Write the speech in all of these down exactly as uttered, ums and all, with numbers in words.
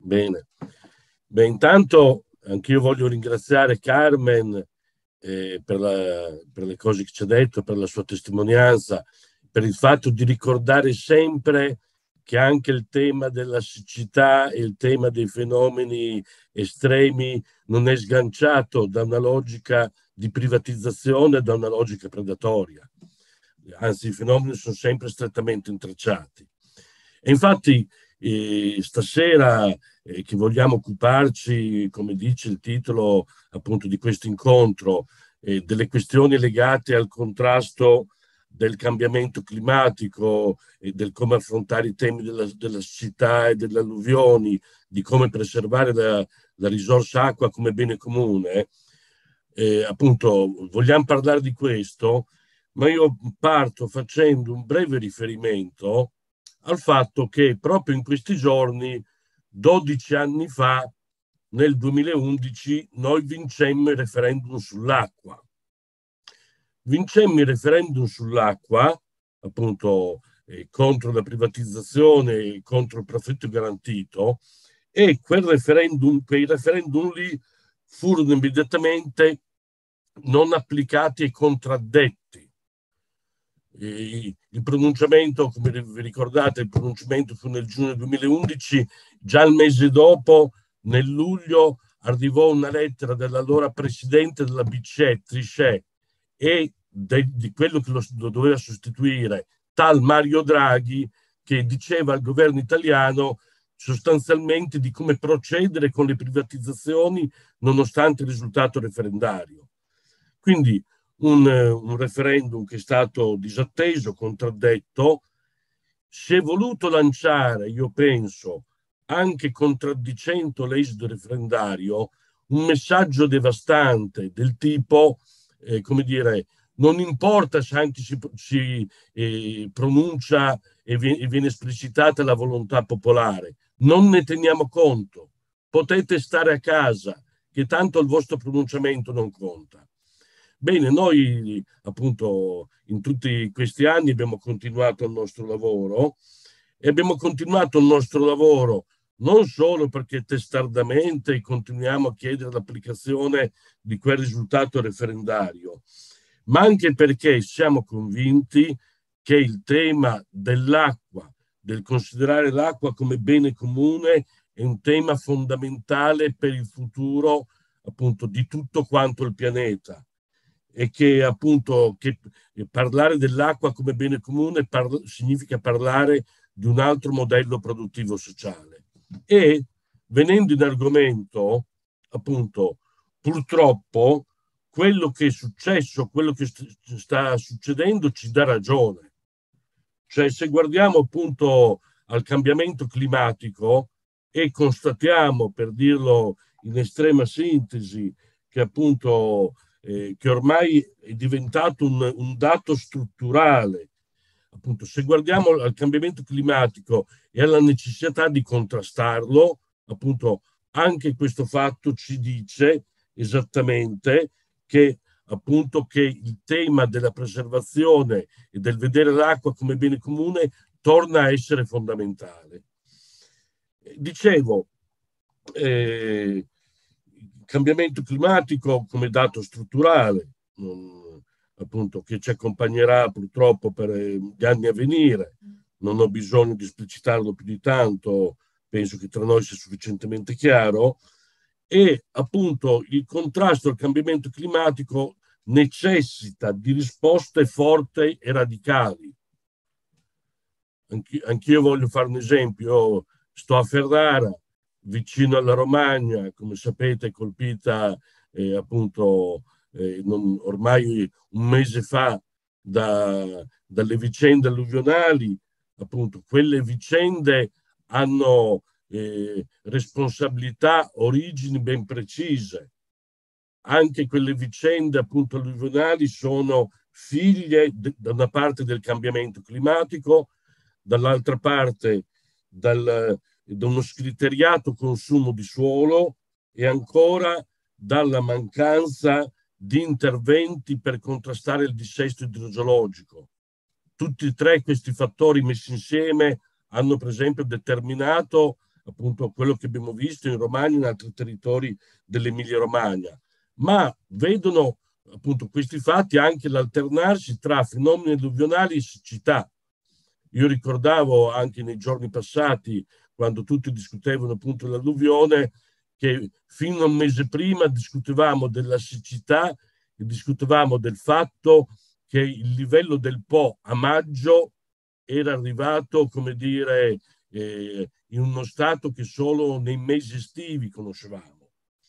Bene. Beh, intanto anch'io voglio ringraziare Carmen eh, per, la- per le cose che ci ha detto, per la sua testimonianza, per il fatto di ricordare sempre che anche il tema della siccità e il tema dei fenomeni estremi non è sganciato da una logica di privatizzazione, da una logica predatoria. Anzi, i fenomeni sono sempre strettamente intrecciati. E infatti, eh, stasera eh, che vogliamo occuparci, come dice il titolo appunto di questo incontro, eh, delle questioni legate al contrasto del cambiamento climatico e del come affrontare i temi della, della siccità e delle alluvioni, di come preservare la, la risorsa acqua come bene comune. Eh, appunto, vogliamo parlare di questo, ma io parto facendo un breve riferimento al fatto che proprio in questi giorni, dodici anni fa, nel duemilaundici, noi vincemmo il referendum sull'acqua. Vincemmo il referendum sull'acqua, appunto eh, contro la privatizzazione e contro il profitto garantito, e quel referendum, quei referendum lì furono immediatamente non applicati e contraddetti. E il pronunciamento, come vi ricordate, il pronunciamento fu nel giugno duemilaundici, già il mese dopo, nel luglio, arrivò una lettera dell'allora presidente della B C E, Trichet, e de, di quello che lo, lo doveva sostituire, tal Mario Draghi, che diceva al governo italiano sostanzialmente di come procedere con le privatizzazioni nonostante il risultato referendario. Quindi un, un referendum che è stato disatteso, contraddetto, si è voluto lanciare, io penso, anche contraddicendo l'esito referendario, un messaggio devastante del tipo, eh, come dire, non importa se anche si, si eh, pronuncia e viene, e viene esplicitata la volontà popolare, non ne teniamo conto, potete stare a casa, che tanto il vostro pronunciamento non conta. Bene, noi appunto in tutti questi anni abbiamo continuato il nostro lavoro e abbiamo continuato il nostro lavoro non solo perché testardamente continuiamo a chiedere l'applicazione di quel risultato referendario, ma anche perché siamo convinti che il tema dell'acqua, del considerare l'acqua come bene comune, è un tema fondamentale per il futuro appunto di tutto quanto il pianeta, e che appunto che parlare dell'acqua come bene comune parla, significa parlare di un altro modello produttivo sociale. E venendo in argomento, appunto, purtroppo quello che è successo, quello che st- sta succedendo ci dà ragione. Cioè, se guardiamo appunto al cambiamento climatico e constatiamo, per dirlo in estrema sintesi, che appunto eh, che ormai è diventato un, un dato strutturale. Appunto, se guardiamo al cambiamento climatico e alla necessità di contrastarlo, appunto, anche questo fatto ci dice esattamente che appunto che il tema della preservazione e del vedere l'acqua come bene comune torna a essere fondamentale. Dicevo, eh, cambiamento climatico come dato strutturale, non, appunto, che ci accompagnerà purtroppo per gli anni a venire. Non ho bisogno di esplicitarlo più di tanto, penso che tra noi sia sufficientemente chiaro. E appunto il contrasto al cambiamento climatico necessita di risposte forti e radicali. Anch'io, anch'io voglio fare un esempio. Sto a Ferrara, vicino alla Romagna, come sapete, colpita eh, appunto eh, non, ormai un mese fa da, dalle vicende alluvionali. Appunto, quelle vicende hanno eh, responsabilità, origini ben precise. Anche quelle vicende appunto alluvionali sono figlie de, da una parte del cambiamento climatico, dall'altra parte dal, da uno scriteriato consumo di suolo e ancora dalla mancanza di interventi per contrastare il dissesto idrogeologico. Tutti e tre questi fattori messi insieme hanno per esempio determinato appunto quello che abbiamo visto in Romagna e in altri territori dell'Emilia-Romagna, ma vedono appunto questi fatti anche l'alternarsi tra fenomeni alluvionali e siccità. Io ricordavo anche nei giorni passati, quando tutti discutevano appunto dell'alluvione, che fino a un mese prima discutevamo della siccità e discutevamo del fatto che il livello del Po a maggio era arrivato, come dire, eh, in uno stato che solo nei mesi estivi conoscevamo.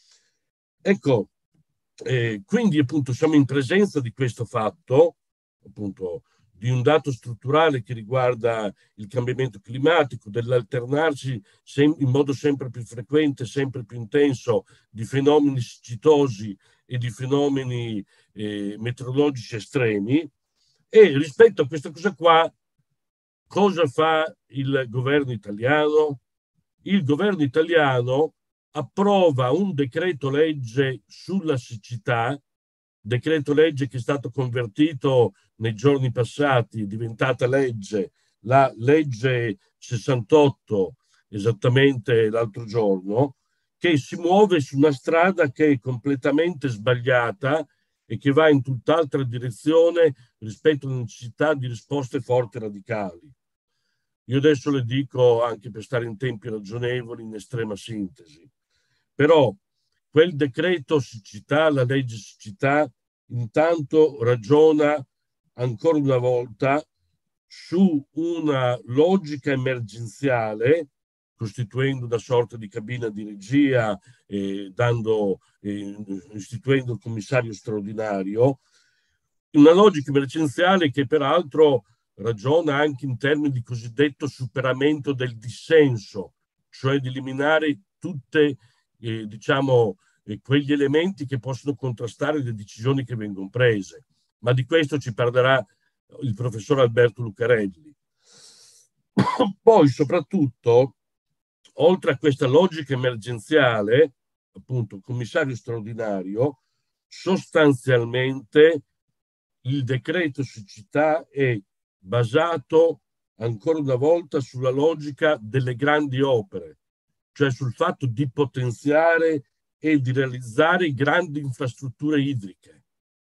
Ecco, eh, quindi appunto siamo in presenza di questo fatto, appunto di un dato strutturale che riguarda il cambiamento climatico, dell'alternarsi in modo sempre più frequente, sempre più intenso di fenomeni siccitosi e di fenomeni eh, meteorologici estremi. E rispetto a questa cosa qua, cosa fa il governo italiano? Il governo italiano approva un decreto legge sulla siccità, decreto legge che è stato convertito nei giorni passati, è diventata legge, la legge sessantotto, esattamente l'altro giorno, che si muove su una strada che è completamente sbagliata e che va in tutt'altra direzione rispetto alla necessità di risposte forti e radicali. Io adesso le dico anche per stare in tempi ragionevoli, in estrema sintesi. Però quel decreto siccità, la legge siccità, intanto ragiona ancora una volta su una logica emergenziale, costituendo una sorta di cabina di regia, eh, dando, eh, istituendo il commissario straordinario, una logica emergenziale che peraltro ragiona anche in termini di cosiddetto superamento del dissenso, cioè di eliminare tutte, eh, diciamo, eh, quegli elementi che possono contrastare le decisioni che vengono prese. Ma di questo ci parlerà il professor Alberto Lucarelli. Poi, soprattutto, oltre a questa logica emergenziale, appunto, commissario straordinario, sostanzialmente il decreto siccità è basato ancora una volta sulla logica delle grandi opere, cioè sul fatto di potenziare e di realizzare grandi infrastrutture idriche.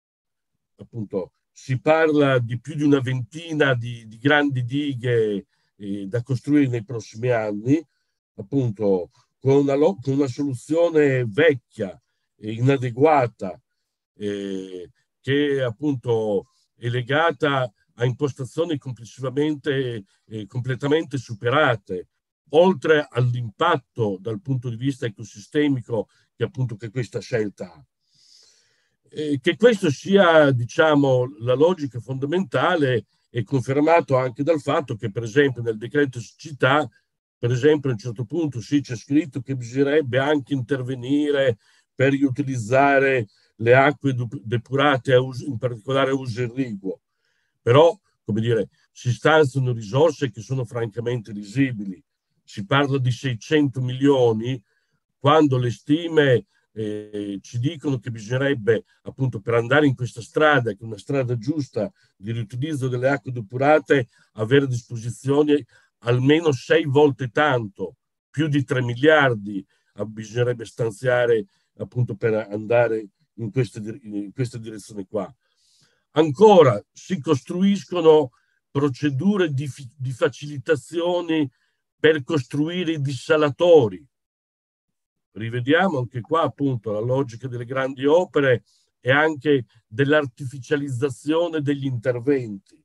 Appunto, si parla di più di una ventina di, di grandi dighe eh, da costruire nei prossimi anni, appunto, con una, con una soluzione vecchia e inadeguata, eh, che appunto è legata a impostazioni complessivamente eh, completamente superate, oltre all'impatto dal punto di vista ecosistemico che appunto che questa scelta ha. Eh, che questo sia, diciamo, la logica fondamentale è confermato anche dal fatto che, per esempio, nel decreto siccità, per esempio, a un certo punto sì, c'è scritto che bisognerebbe anche intervenire per riutilizzare le acque depurate, a uso, in particolare a uso irriguo. Però, come dire, si stanziano risorse che sono francamente risibili. Si parla di seicento milioni, quando le stime eh, ci dicono che bisognerebbe, appunto, per andare in questa strada, che è una strada giusta di riutilizzo delle acque depurate, avere a disposizione almeno sei volte tanto, più di tre miliardi bisognerebbe stanziare appunto per andare in questa, in questa direzione qua. Ancora si costruiscono procedure di, di facilitazioni per costruire i dissalatori. Rivediamo anche qua appunto la logica delle grandi opere e anche dell'artificializzazione degli interventi.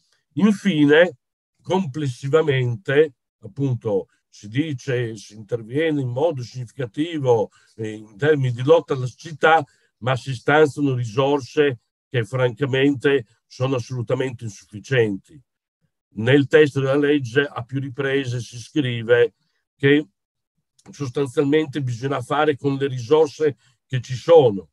Infine, complessivamente, appunto, si dice, si interviene in modo significativo eh, in termini di lotta alla siccità, ma si stanziano risorse che francamente sono assolutamente insufficienti. Nel testo della legge a più riprese si scrive che sostanzialmente bisogna fare con le risorse che ci sono,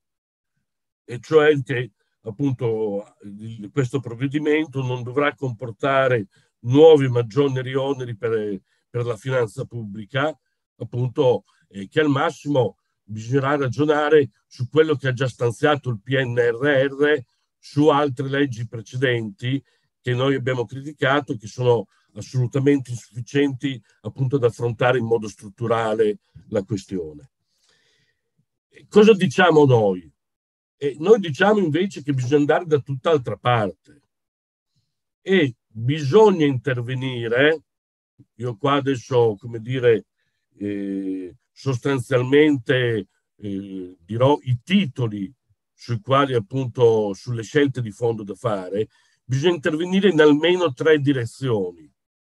e cioè che appunto questo provvedimento non dovrà comportare nuovi maggiori oneri per, per la finanza pubblica, appunto eh, che al massimo bisognerà ragionare su quello che ha già stanziato il P N R R, su altre leggi precedenti che noi abbiamo criticato, che sono assolutamente insufficienti appunto ad affrontare in modo strutturale la questione. Cosa diciamo noi? E noi diciamo invece che bisogna andare da tutt'altra parte e bisogna intervenire. Io qua adesso, come dire, eh, sostanzialmente eh, dirò i titoli sui quali appunto sulle scelte di fondo da fare. Bisogna intervenire in almeno tre direzioni.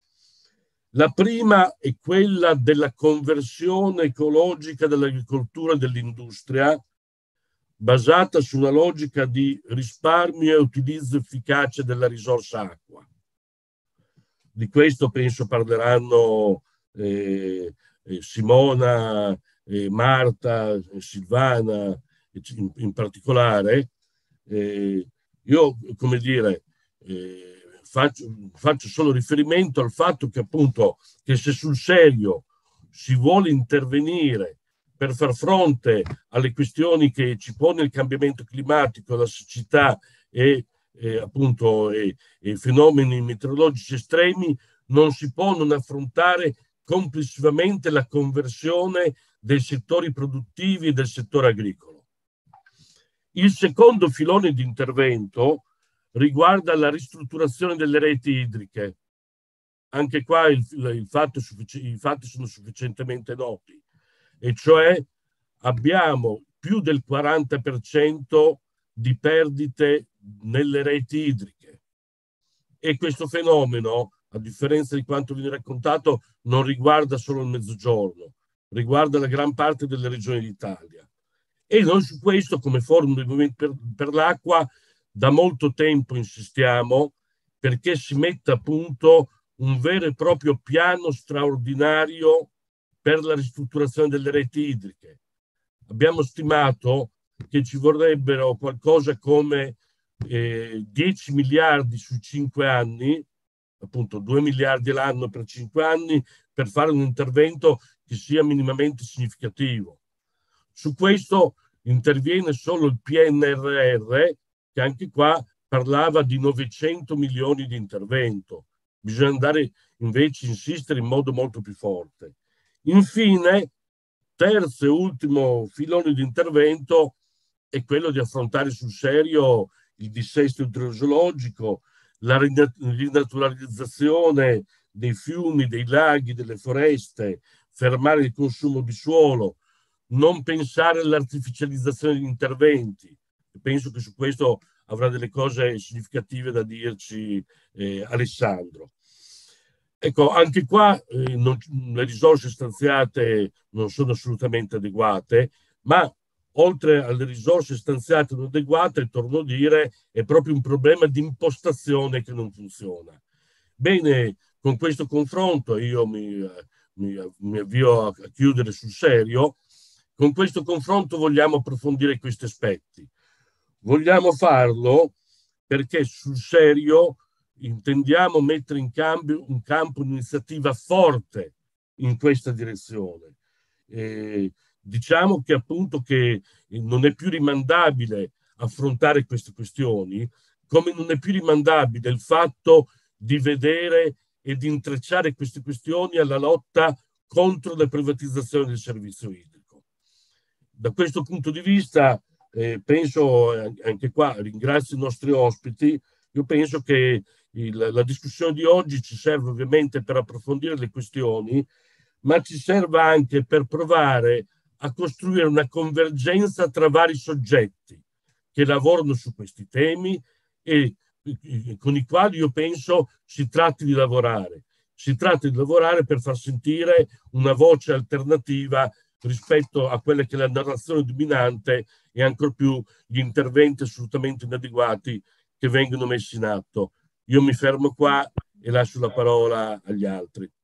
La prima è quella della conversione ecologica dell'agricoltura e dell'industria, basata su una logica di risparmio e utilizzo efficace della risorsa acqua. Di questo penso parleranno eh, eh, Simona, eh, Marta, eh, Silvana in, in particolare. Eh, io, come dire, eh, faccio, faccio solo riferimento al fatto che appunto che se sul serio si vuole intervenire per far fronte alle questioni che ci pone il cambiamento climatico, la siccità e eh, appunto e, e fenomeni meteorologici estremi, non si può non affrontare complessivamente la conversione dei settori produttivi e del settore agricolo. Il secondo filone di intervento riguarda la ristrutturazione delle reti idriche. Anche qua il, il fatto, i fatti sono sufficientemente noti, e cioè abbiamo più del quaranta per cento di perdite nelle reti idriche. E questo fenomeno, a differenza di quanto viene raccontato, non riguarda solo il Mezzogiorno, riguarda la gran parte delle regioni d'Italia. E noi su questo, come Forum del Movimento per, per l'Acqua, da molto tempo insistiamo perché si metta a punto un vero e proprio piano straordinario per la ristrutturazione delle reti idriche. Abbiamo stimato che ci vorrebbero qualcosa come eh, dieci miliardi su cinque anni, appunto due miliardi l'anno per cinque anni, per fare un intervento che sia minimamente significativo. Su questo interviene solo il P N R R, che anche qua parlava di novecento milioni di intervento. Bisogna andare invece a insistere in modo molto più forte. Infine, terzo e ultimo filone di intervento è quello di affrontare sul serio il dissesto idrogeologico, la rinaturalizzazione dei fiumi, dei laghi, delle foreste, fermare il consumo di suolo, non pensare all'artificializzazione degli interventi. Penso che su questo avrà delle cose significative da dirci eh, Alessandro. Ecco, anche qua eh, non, le risorse stanziate non sono assolutamente adeguate, ma oltre alle risorse stanziate non adeguate, torno a dire, è proprio un problema di impostazione che non funziona. Bene, con questo confronto io mi, mi, mi avvio a chiudere sul serio. Con questo confronto vogliamo approfondire questi aspetti. Vogliamo farlo perché sul serio intendiamo mettere in cambio un campo un'iniziativa forte in questa direzione. Eh, diciamo che appunto che non è più rimandabile affrontare queste questioni, come non è più rimandabile il fatto di vedere e di intrecciare queste questioni alla lotta contro la privatizzazione del servizio idrico. Da questo punto di vista, eh, penso, anche qua ringrazio i nostri ospiti, io penso che il, la discussione di oggi ci serve ovviamente per approfondire le questioni, ma ci serve anche per provare a costruire una convergenza tra vari soggetti che lavorano su questi temi e con i quali io penso si tratti di lavorare. Si tratta di lavorare per far sentire una voce alternativa rispetto a quella che è la narrazione dominante e ancor più gli interventi assolutamente inadeguati che vengono messi in atto. Io mi fermo qua e lascio la parola agli altri.